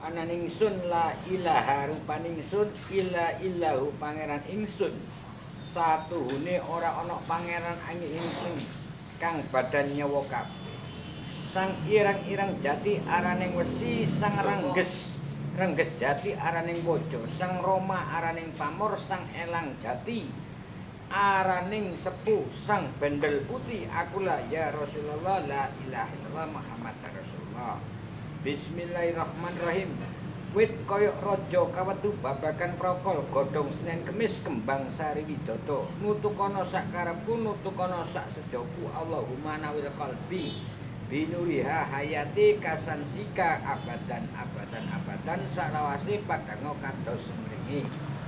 ananing sun la ilaha rupaning sun illa illahu pangeran ingsun satuhune ora ana pangeran angin ingsun kang badan nyawa kabeh sang irang-irang jati araning wesi sang rengges jati araning waja sang roma araning pamor sang elang jati araning sepuh sang bendel putih akulah ya Rasulullah la ilaha illallah Muhammad Rasulullah. Bismillahirrahmanirrahim. Wit koyok raja kawetu babakan prokol godhong Senin Kemis kembang sari widodo nutukono sak karepku nutukono sak sejoku Allahumma nawil qalbi binuriha hayati kasansika abadan salawase padango kados semringi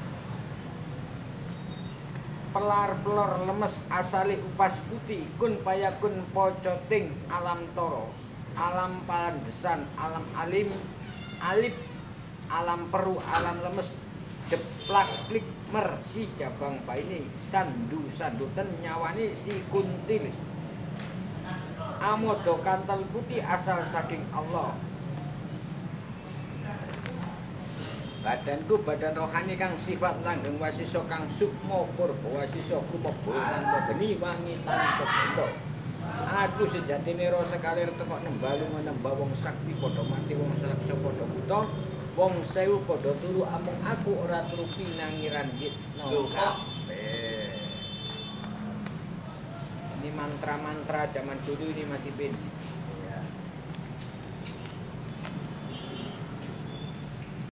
pelar-pelor lemes asali upas putih kun payakun pocoting alam toro alam palandesan alam alim alip alam peru alam lemes jeplak klik mersi jabang baini sandu-sandutan nyawani si kuntil amodo kantel putih asal saking Allah. Badanku badan rohani kang sifat langgeng wasiso kang sukmo purba wasiso kumebul tanpa geni wangi tanpa bentuk. Aku sejatine ro sekalir teko nembalu menembah wong sakti padha mati wong seleksa padha buta wong sewu padha turu amung aku ora turu pinangiran gitno kabeh. Ini mantra-mantra zaman dulu ini masih bin.